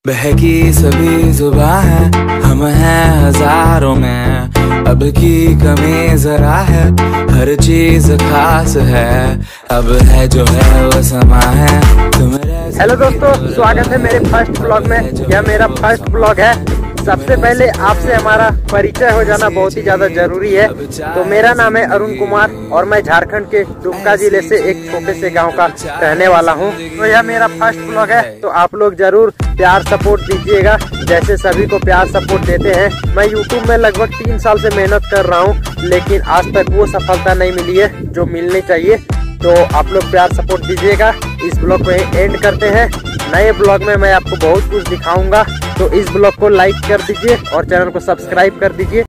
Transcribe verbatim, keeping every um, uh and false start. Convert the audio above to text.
बहकी सभी जुबां है, हम हैं हजारों में, अब की कमी जरा है, हर चीज खास है, अब है जो है वो समा है। तुम हेलो दोस्तों, स्वागत है मेरे फर्स्ट ब्लॉग में। यह मेरा फर्स्ट ब्लॉग है। सबसे पहले आपसे हमारा परिचय हो जाना बहुत ही ज्यादा जरूरी है। तो मेरा नाम है अरुण कुमार और मैं झारखंड के दुमका जिले से एक छोटे से गांव का रहने वाला हूं। तो यह मेरा फर्स्ट ब्लॉग है, तो आप लोग जरूर प्यार सपोर्ट दीजिएगा, जैसे सभी को प्यार सपोर्ट देते हैं। मैं यूट्यूब में लगभग तीन साल से मेहनत कर रहा हूं, लेकिन आज तक वो सफलता नहीं मिली है जो मिलनी चाहिए। तो आप लोग प्यार सपोर्ट दीजिएगा। इस ब्लॉग को एंड करते हैं। नए ब्लॉग में मैं आपको बहुत कुछ दिखाऊंगा, तो इस ब्लॉग को लाइक कर दीजिए और चैनल को सब्सक्राइब कर दीजिए।